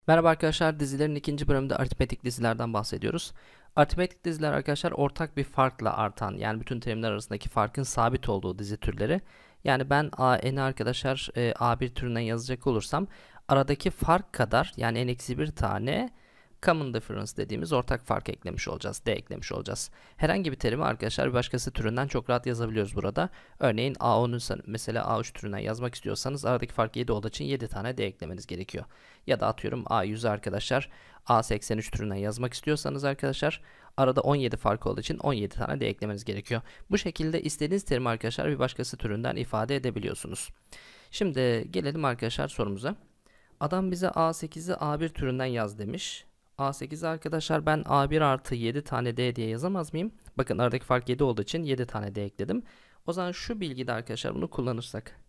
Merhaba arkadaşlar, dizilerin ikinci bölümünde aritmetik dizilerden bahsediyoruz. Aritmetik diziler arkadaşlar ortak bir farkla artan, yani bütün terimler arasındaki farkın sabit olduğu dizi türleri. Yani ben n'i arkadaşlar a1 türünden yazacak olursam aradaki fark kadar, yani n-1 tane common difference dediğimiz ortak fark eklemiş olacağız, d eklemiş olacağız. Herhangi bir terimi arkadaşlar bir başkası türünden çok rahat yazabiliyoruz burada. Örneğin a10'u mesela a3 türünden yazmak istiyorsanız aradaki fark 7 olduğu için 7 tane d eklemeniz gerekiyor. Ya da atıyorum A100'ü arkadaşlar A83 türünden yazmak istiyorsanız arkadaşlar arada 17 fark olduğu için 17 tane de eklemeniz gerekiyor. Bu şekilde istediğiniz terimi arkadaşlar bir başkası türünden ifade edebiliyorsunuz. Şimdi gelelim arkadaşlar sorumuza. Adam bize A8'i A1 türünden yaz demiş. A8'i arkadaşlar ben A1 artı 7 tane D diye yazamaz mıyım? Bakın aradaki fark 7 olduğu için 7 tane D ekledim. O zaman şu bilgide arkadaşlar bunu kullanırsak.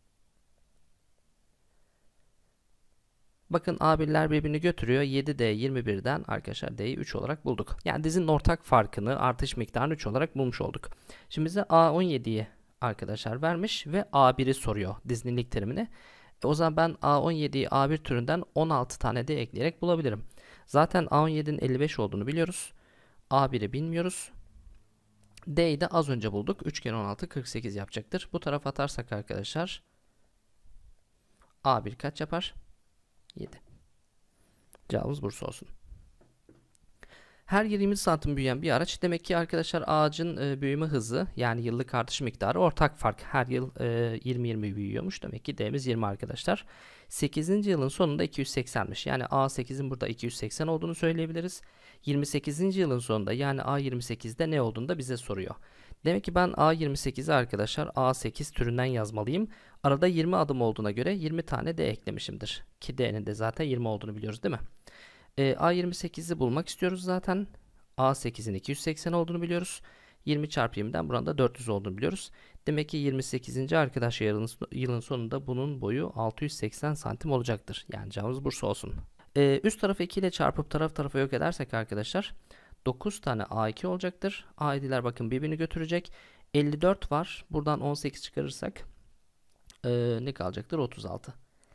Bakın A1'ler birbirini götürüyor. 7D 21'den arkadaşlar D'yi 3 olarak bulduk. Yani dizinin ortak farkını, artış miktarını 3 olarak bulmuş olduk. Şimdi bize A17'yi arkadaşlar vermiş ve A1'i soruyor dizinin ilk terimini. O zaman ben A17'yi A1 türünden 16 tane D ekleyerek bulabilirim. Zaten A17'nin 55 olduğunu biliyoruz. A1'i bilmiyoruz. D'yi de az önce bulduk. 3 kere 16 48 yapacaktır. Bu tarafa atarsak arkadaşlar A1 kaç yapar? 7. Cevabımız Bursa olsun. Her yıl 20 santim büyüyen bir araç. Demek ki arkadaşlar ağacın büyüme hızı, yani yıllık artış miktarı ortak fark. Her yıl 20-20 büyüyormuş. Demek ki D'miz 20 arkadaşlar. 8. yılın sonunda 280'miş. Yani A8'in burada 280 olduğunu söyleyebiliriz. 28. yılın sonunda, yani A28'de ne olduğunu da bize soruyor. Demek ki ben A28'i arkadaşlar A8 türünden yazmalıyım. Arada 20 adım olduğuna göre 20 tane D eklemişimdir. Ki D'nin de zaten 20 olduğunu biliyoruz değil mi? A28'i bulmak istiyoruz zaten. A8'in 280 olduğunu biliyoruz. 20 çarpı 20'den buranın da 400 olduğunu biliyoruz. Demek ki 28. arkadaşlar yılın sonunda bunun boyu 680 santim olacaktır. Yani cevabımız Bursa olsun. Üst tarafı 2 ile çarpıp taraf tarafa yok edersek arkadaşlar 9 tane A2 olacaktır. A7'ler bakın birbirini götürecek. 54 var. Buradan 18 çıkarırsak ne kalacaktır? 36.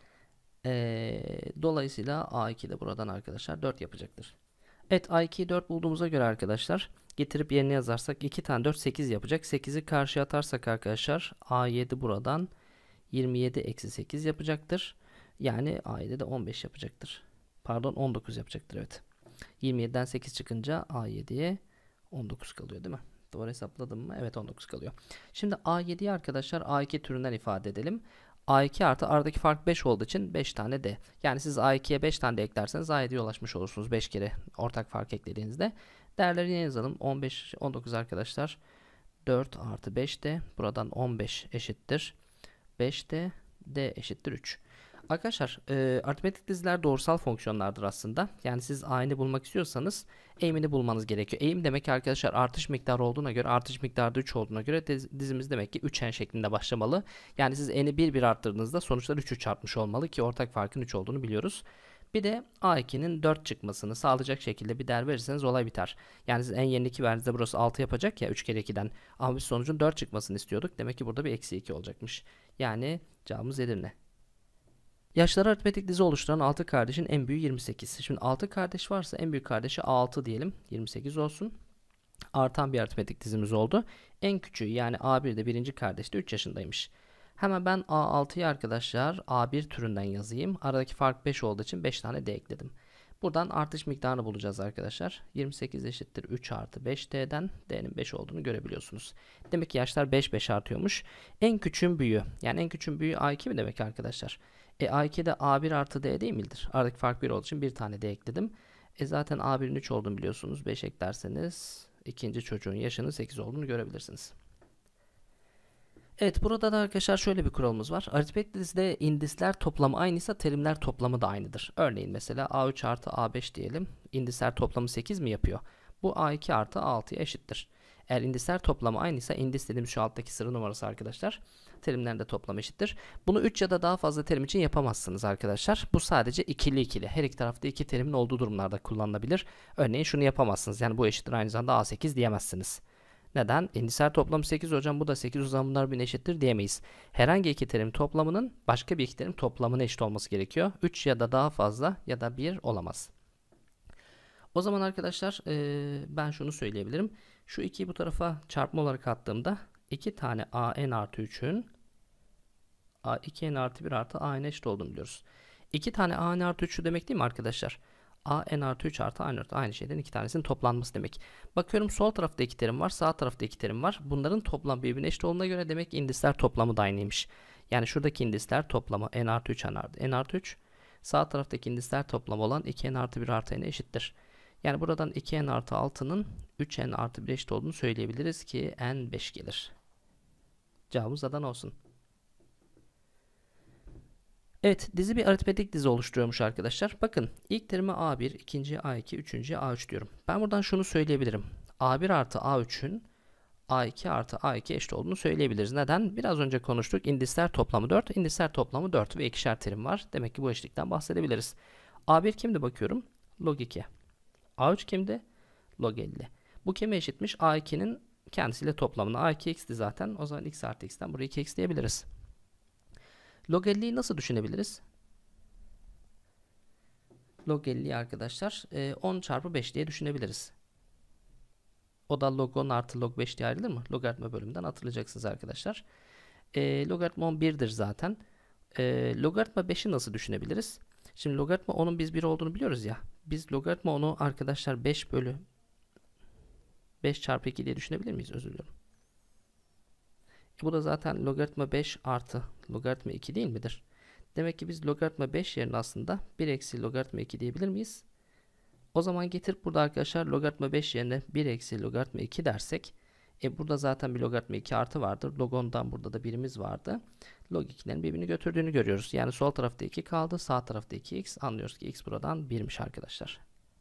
Dolayısıyla A2 de buradan arkadaşlar 4 yapacaktır. Evet, A2'yi 4 bulduğumuza göre arkadaşlar getirip yerine yazarsak 2 tane 4 8 yapacak. 8'i karşıya atarsak arkadaşlar A7 buradan 27 eksi 8 yapacaktır. Yani A7 de 15 yapacaktır. Pardon, 19 yapacaktır, evet. 27'den 8 çıkınca A7'ye 19 kalıyor değil mi? Doğru hesapladım mı? Evet, 19 kalıyor. Şimdi A7'yi arkadaşlar A2 türünden ifade edelim. A2 artı aradaki fark 5 olduğu için 5 tane D. Yani siz A2'ye 5 tane de eklerseniz A7'ye ulaşmış olursunuz 5 kere ortak fark eklediğinizde. Değerleri yine yazalım. 15, 19 arkadaşlar. 4 artı 5 D. Buradan 15 eşittir 5 D. D eşittir 3. Arkadaşlar aritmetik diziler doğrusal fonksiyonlardır aslında. Yani siz a'ni bulmak istiyorsanız eğimini bulmanız gerekiyor. Eğim demek ki arkadaşlar artış miktarı olduğuna göre, artış miktarı da 3 olduğuna göre dizimiz demek ki 3n şeklinde başlamalı. Yani siz n'i 1 arttırdığınızda sonuçlar 3'ü çarpmış olmalı ki ortak farkın 3 olduğunu biliyoruz. Bir de A2'nin 4 çıkmasını sağlayacak şekilde bir değer verirseniz olay biter. Yani siz en yeni 2 verdiğinizde burası 6 yapacak ya 3 kere 2'den. Ama biz sonucun 4 çıkmasını istiyorduk. Demek ki burada bir eksi 2 olacakmış. Yani cevabımız Edirne. Yaşları aritmetik dizi oluşturan 6 kardeşin en büyüğü 28. Şimdi 6 kardeş varsa en büyük kardeşi A6 diyelim. 28 olsun. Artan bir aritmetik dizimiz oldu. En küçüğü yani A1'de birinci kardeş de 3 yaşındaymış. Hemen ben A6'yı arkadaşlar A1 türünden yazayım. Aradaki fark 5 olduğu için 5 tane D ekledim. Buradan artış miktarını bulacağız arkadaşlar. 28 eşittir 3 artı 5D'den D'nin 5 olduğunu görebiliyorsunuz. Demek ki yaşlar 5 artıyormuş. En küçüğün büyüğü, yani en küçüğün büyüğü A2 mi demek arkadaşlar? A2'de A1 artı D değil midir? Aradaki fark 1 olduğu için bir tane D ekledim. Zaten A1'in 3 olduğunu biliyorsunuz. 5 eklerseniz ikinci çocuğun yaşının 8 olduğunu görebilirsiniz. Evet, burada da arkadaşlar şöyle bir kuralımız var. Aritmetik dizide indisler toplamı aynıysa terimler toplamı da aynıdır. Örneğin mesela A3 artı A5 diyelim. İndisler toplamı 8 mi yapıyor? Bu A2 artı A6'ya eşittir. Eğer indisler toplamı aynıysa, indis dediğimiz şu alttaki sıra numarası arkadaşlar, terimlerin de toplamı eşittir. Bunu 3 ya da daha fazla terim için yapamazsınız arkadaşlar. Bu sadece ikili ikili. Her iki tarafta iki terimin olduğu durumlarda kullanılabilir. Örneğin şunu yapamazsınız. Yani bu eşittir aynı zamanda A8 diyemezsiniz. Neden? Indisler toplamı 8 hocam, bu da 8, o zaman bunlar birbirine eşittir diyemeyiz. Herhangi iki terim toplamının başka bir iki terim toplamına eşit olması gerekiyor. 3 ya da daha fazla ya da 1 olamaz. O zaman arkadaşlar ben şunu söyleyebilirim. Şu 2'yi bu tarafa çarpma olarak attığımda 2 tane an artı 3'ün 2n artı 1 artı an eşit olduğunu biliyoruz. 2 tane an artı 3 şu demek değil mi arkadaşlar? an artı 3 artı an artı aynı şeyden iki tanesinin toplanması demek. Bakıyorum sol tarafta iki terim var, sağ tarafta iki terim var. Bunların toplam birbirine eşit olduğuna göre demek ki indisler toplamı da aynıymış. Yani şuradaki indisler toplamı n artı 3 n artı 3. Sağ taraftaki indisler toplamı olan 2n artı 1 artı n eşittir. Yani buradan 2n artı 6'nın 3n artı 1 eşit olduğunu söyleyebiliriz ki n 5 gelir. Cevabımız Adana olsun. Evet, dizi bir aritmetik dizi oluşturuyormuş arkadaşlar. Bakın, ilk terime A1, ikinciye A2, üçüncüye A3 diyorum. Ben buradan şunu söyleyebilirim. A1 artı A3'ün A2 artı A2 eşit olduğunu söyleyebiliriz. Neden? Biraz önce konuştuk. İndisler toplamı 4, indisler toplamı 4 ve ikişer terim var. Demek ki bu eşitlikten bahsedebiliriz. A1 kimdi bakıyorum? Log 2. A3 kimdi? Log 50. Bu kime eşitmiş? A2'nin kendisiyle toplamına. A2 x'ti zaten. O zaman x artı x'ten buraya 2x diyebiliriz. Log 50'yi nasıl düşünebiliriz? Log 50'yi arkadaşlar 10 çarpı 5 diye düşünebiliriz. O da log 10 artı log 5 diye ayrılır mı? Logaritma bölümünden hatırlayacaksınız arkadaşlar. Logaritma 10 1'dir zaten. Logaritma 5'i nasıl düşünebiliriz? Şimdi logaritma 10'un biz 1 olduğunu biliyoruz ya. Biz logaritma 10'u arkadaşlar 5 bölü 5 çarpı 2 diye düşünebilir miyiz? Özür diliyorum. Bu da zaten logaritma 5 artı logaritma 2 değil midir? Demek ki biz logaritma 5 yerine aslında 1 eksi logaritma 2 diyebilir miyiz? O zaman getirip burada arkadaşlar logaritma 5 yerine 1 eksi logaritma 2 dersek burada zaten bir logaritma 2 artı vardır. Log 10'dan burada da birimiz vardı. Log 2'lerin birbirini götürdüğünü görüyoruz. Yani sol tarafta 2 kaldı. Sağ tarafta 2x. Anlıyoruz ki x buradan 1'miş arkadaşlar.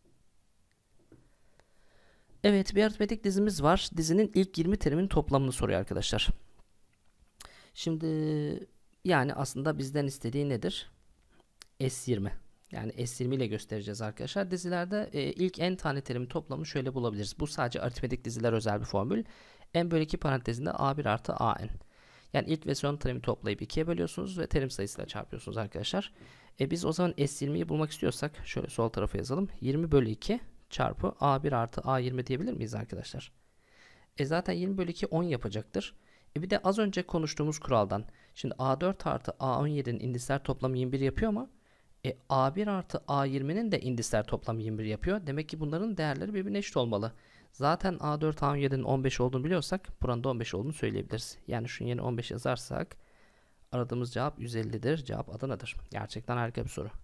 Evet, bir aritmetik dizimiz var. Dizinin ilk 20 terimin toplamını soruyor arkadaşlar. Şimdi yani aslında bizden istediği nedir? S20. Yani S20 ile göstereceğiz arkadaşlar. Dizilerde ilk n tane terimin toplamını şöyle bulabiliriz. Bu sadece aritmetik diziler özel bir formül. N bölü 2 parantezinde A1 artı AN. Yani ilk ve son terimi toplayıp 2'ye bölüyorsunuz ve terim sayısıyla çarpıyorsunuz arkadaşlar. Biz o zaman S20'yi bulmak istiyorsak şöyle sol tarafa yazalım. 20 bölü 2 çarpı A1 artı A20 diyebilir miyiz arkadaşlar? Zaten 20 bölü 2 10 yapacaktır. Bir de az önce konuştuğumuz kuraldan. Şimdi A4 artı A17'nin indisler toplamı 21 yapıyor mu? A1 artı A20'nin de indisler toplamı 21 yapıyor. Demek ki bunların değerleri birbirine eşit olmalı. Zaten A4 A17'nin 15 olduğunu biliyorsak buranın da 15 olduğunu söyleyebiliriz. Yani şunun yerine 15 yazarsak aradığımız cevap 150'dir. Cevap Adana'dır. Gerçekten harika bir soru.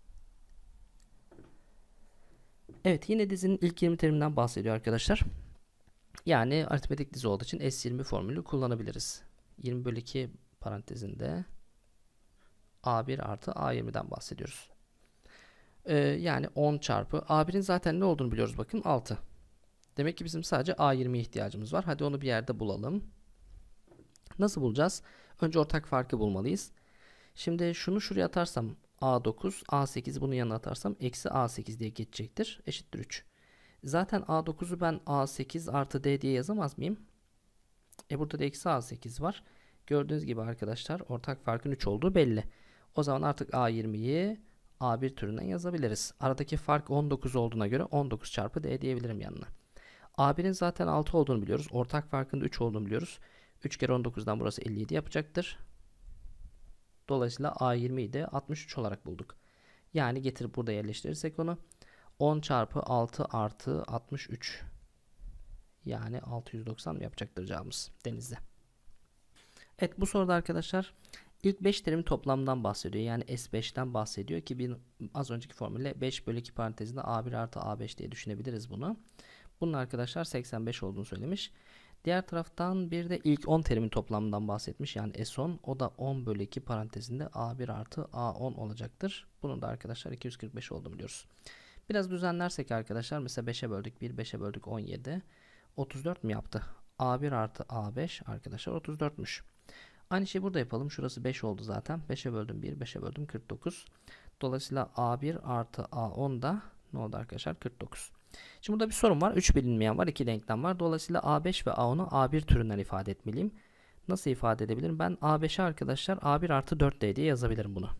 Evet, yine dizinin ilk 20 teriminden bahsediyor arkadaşlar. Yani aritmetik dizi olduğu için S20 formülü kullanabiliriz. 20 bölü 2 parantezinde A1 artı A20'den bahsediyoruz. Yani 10 çarpı A1'in zaten ne olduğunu biliyoruz, bakın 6. Demek ki bizim sadece A20'ye ihtiyacımız var. Hadi onu bir yerde bulalım. Nasıl bulacağız? Önce ortak farkı bulmalıyız. Şimdi şunu şuraya atarsam A9, A8 bunun yanına atarsam eksi A8 diye geçecektir. Eşittir 3. Zaten A9'u ben A8 artı D diye yazamaz mıyım? Burada da eksi A8 var. Gördüğünüz gibi arkadaşlar ortak farkın 3 olduğu belli. O zaman artık A20'yi A1 türünden yazabiliriz. Aradaki fark 19 olduğuna göre 19 çarpı D diyebilirim yanına. A1'in zaten 6 olduğunu biliyoruz. Ortak farkın da 3 olduğunu biliyoruz. 3 kere 19'dan burası 57 yapacaktır. Dolayısıyla A20'yi de 63 olarak bulduk. Yani getirip burada yerleştirirsek onu 10 çarpı 6 artı 63. Yani 690 yapacaktır cevabımız denizde. Evet, bu soruda arkadaşlar ilk 5 terimin toplamından bahsediyor. Yani S5'ten bahsediyor ki az önceki formülle 5 bölü 2 parantezinde A1 artı A5 diye düşünebiliriz bunu. Bunun arkadaşlar 85 olduğunu söylemiş. Diğer taraftan bir de ilk 10 terimin toplamından bahsetmiş. Yani S10, o da 10 bölü 2 parantezinde A1 artı A10 olacaktır. Bunun da arkadaşlar 245 olduğunu biliyoruz. Biraz düzenlersek arkadaşlar mesela 5'e böldük 1, 5'e böldük 17. 34 mi yaptı? A1 artı A5 arkadaşlar 34'müş. Aynı şeyi burada yapalım. Şurası 5 oldu zaten. 5'e böldüm 1, 5'e böldüm 49. Dolayısıyla A1 artı A10 da Ne oldu arkadaşlar? 49. Şimdi burada bir sorun var. 3 bilinmeyen var. 2 denklem var. Dolayısıyla A5 ve A10'u A1 türünden ifade etmeliyim. Nasıl ifade edebilirim? Ben A5'e arkadaşlar A1 artı 4D diye yazabilirim bunu.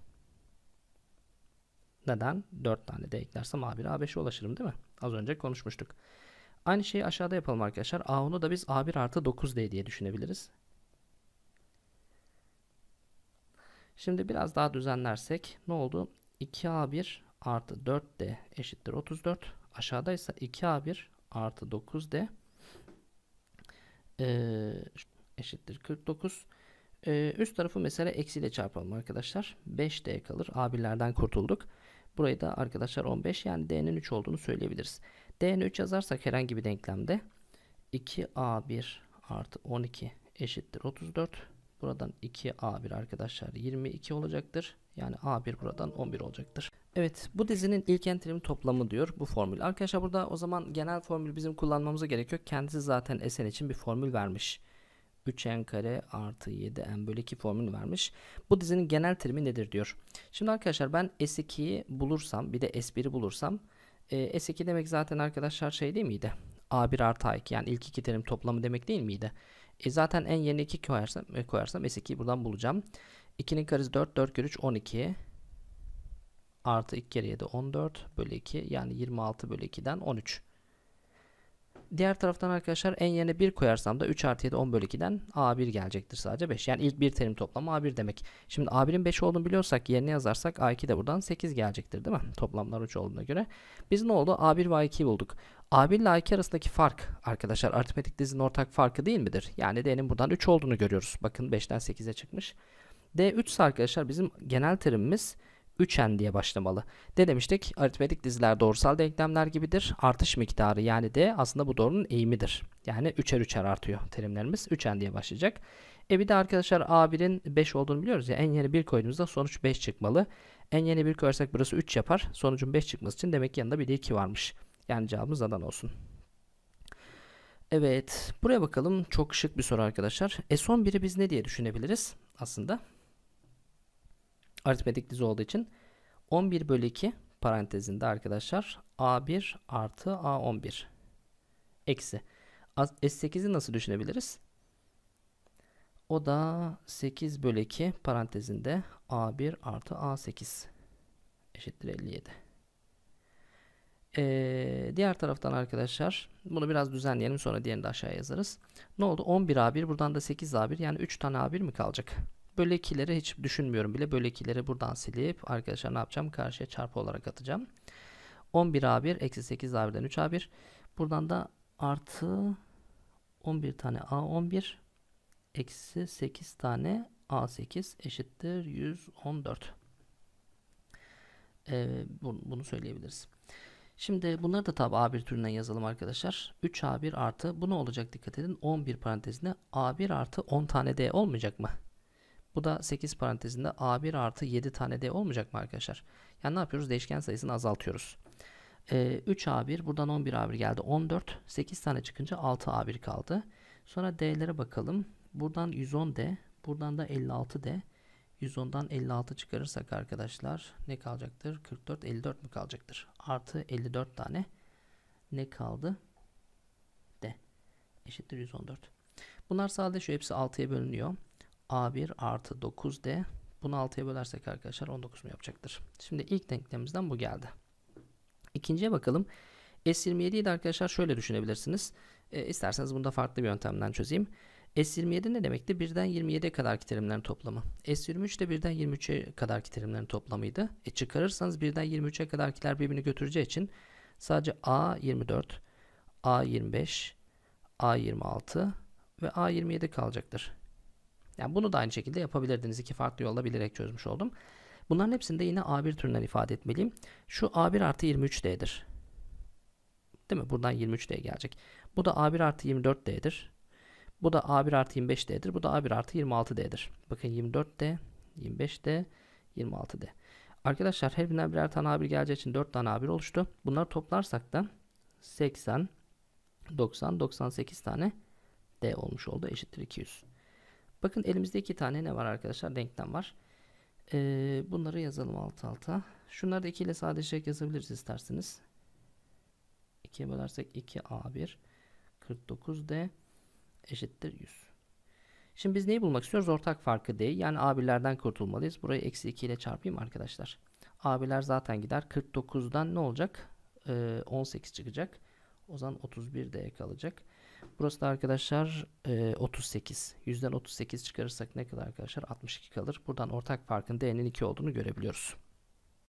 Neden? 4 tane de eklersem A1'e A5'e ulaşırım değil mi? Az önce konuşmuştuk. Aynı şeyi aşağıda yapalım arkadaşlar. A10'u da biz A1 artı 9D diye düşünebiliriz. Şimdi biraz daha düzenlersek ne oldu? 2A1 artı 4D eşittir 34. Aşağıda ise 2A1 artı 9D eşittir 49. Üst tarafı mesela eksiyle çarpalım arkadaşlar. 5D kalır. A1'lerden kurtulduk. Burayı da arkadaşlar 15, yani D'nin 3 olduğunu söyleyebiliriz. D'nin 3 yazarsak herhangi bir denklemde 2A1 artı 12 eşittir 34. Buradan 2A1 arkadaşlar 22 olacaktır. Yani A1 buradan 11 olacaktır. Evet, bu dizinin ilk enterim toplamı diyor bu formül. Arkadaşlar burada o zaman genel formül bizim kullanmamıza gerek yok. Kendisi zaten Sn için bir formül vermiş. 3n kare artı 7n bölü 2 formülü vermiş. Bu dizinin genel terimi nedir diyor. Şimdi arkadaşlar ben S2'yi bulursam, bir de S1'i bulursam, S2 demek zaten arkadaşlar şey değil miydi? A1 artı A2, yani ilk iki terim toplamı demek değil miydi? Zaten en yerine 2 koyarsam S2'yi buradan bulacağım. 2'nin karesi 4, 4 kere 3 12 artı 2 kere 7 14 bölü 2, yani 26 bölü 2'den 13. Diğer taraftan arkadaşlar en yerine 1 koyarsam da 3 artı 7 10 bölü 2'den A1 gelecektir sadece 5. Yani ilk bir terim toplamı A1 demek. Şimdi A1'in 5 olduğunu biliyorsak yerine yazarsak A2 de buradan 8 gelecektir değil mi? Toplamlar 3 olduğuna göre. Biz ne oldu? A1 ve A2'yi bulduk. A1 ile A2 arasındaki fark arkadaşlar aritmetik dizinin ortak farkı değil midir? Yani D'nin buradan 3 olduğunu görüyoruz. Bakın 5'ten 8'e çıkmış. D 3 ise arkadaşlar bizim genel terimimiz 3n diye başlamalı. Ne demiştik? Aritmetik diziler doğrusal denklemler gibidir. Artış miktarı yani D aslında bu doğrunun eğimidir. Yani 3'er 3'er artıyor terimlerimiz. 3n diye başlayacak. Bir de arkadaşlar A1'in 5 olduğunu biliyoruz ya. En yerine 1 koyduğumuzda sonuç 5 çıkmalı. En yerine 1 koyarsak burası 3 yapar. Sonucun 5 çıkması için demek ki yanında bir de 2 varmış. Yani cevabımız Adana olsun. Evet. Buraya bakalım. Çok şık bir soru arkadaşlar. S11'i biz ne diye düşünebiliriz aslında? Aritmetik dizi olduğu için 11 bölü 2 parantezinde arkadaşlar A1 artı A11 eksi S8'i nasıl düşünebiliriz? O da 8 bölü 2 parantezinde A1 artı A8 eşittir 57. Diğer taraftan arkadaşlar bunu biraz düzenleyelim, sonra diğerini de aşağıya yazarız. Ne oldu? 11 A1 buradan da 8 A1, yani 3 tane A1 mi kalacak? Bölü 2'leri hiç düşünmüyorum bile. Bölü 2'leri buradan silip arkadaşlar ne yapacağım? Karşıya çarpı olarak atacağım. 11 A1 eksi 8 A1'den 3 A1. Buradan da artı 11 tane A11 eksi 8 tane A8 eşittir 114. Bunu söyleyebiliriz. Şimdi bunları da tabi A1 türünden yazalım arkadaşlar. 3 A1 artı, bu ne olacak dikkat edin, 11 parantezinde A1 artı 10 tane D olmayacak mı? Bu da 8 parantezinde A1 artı 7 tane D olmayacak mı arkadaşlar? Yani ne yapıyoruz? Değişken sayısını azaltıyoruz. 3 A1 buradan 11 A1 geldi 14. 8 tane çıkınca 6 A1 kaldı. Sonra D'lere bakalım. Buradan 110 D. Buradan da 56 D. 110'dan 56 çıkarırsak arkadaşlar ne kalacaktır? 44, 54 mi kalacaktır? Artı 54 tane ne kaldı? D. Eşittir 114. Bunlar sadece şu, hepsi 6'ya bölünüyor. A1 artı 9D. Bunu 6'ya bölersek arkadaşlar 19 mu yapacaktır? Şimdi ilk denklemimizden bu geldi. İkinciye bakalım. S27'yi de arkadaşlar şöyle düşünebilirsiniz. İsterseniz bunu da farklı bir yöntemden çözeyim. S27 ne demekti? 1'den 27'ye kadarki terimlerin toplamı. S23 de 1'den 23'e kadarki terimlerin toplamıydı. Çıkarırsanız 1'den 23'e kadarkiler birbirini götüreceği için sadece A24, A25, A26 ve A27 kalacaktır. Yani bunu da aynı şekilde yapabilirdiniz. İki farklı yolla bilerek çözmüş oldum. Bunların hepsini de yine A1 türünden ifade etmeliyim. Şu A1 artı 23D'dir. Değil mi? Buradan 23D gelecek. Bu da A1 artı 24D'dir. Bu da A1 artı 25D'dir. Bu da A1 artı 26D'dir. Bakın 24D, 25D, 26D. Arkadaşlar her birinden birer tane A1 geleceği için 4 tane A1 oluştu. Bunları toplarsak da 80, 90, 98 tane D olmuş oldu. Eşittir 200. Bakın elimizde 2 tane ne var arkadaşlar? Denklem var. Bunları yazalım alt alta. Şunları da 2 ile sadece yazabiliriz isterseniz. 2'ye bölersek 2A1 49D eşittir 100. Şimdi biz neyi bulmak istiyoruz? Ortak farkı D. Yani A1'lerden kurtulmalıyız. Burayı eksi 2 ile çarpayım arkadaşlar. A1'ler zaten gider. 49'dan ne olacak? 18 çıkacak. O zaman 31D kalacak. Burası da arkadaşlar 38. 100'den 38 çıkarırsak ne kadar arkadaşlar? 62 kalır. Buradan ortak farkın D'nin 2 olduğunu görebiliyoruz.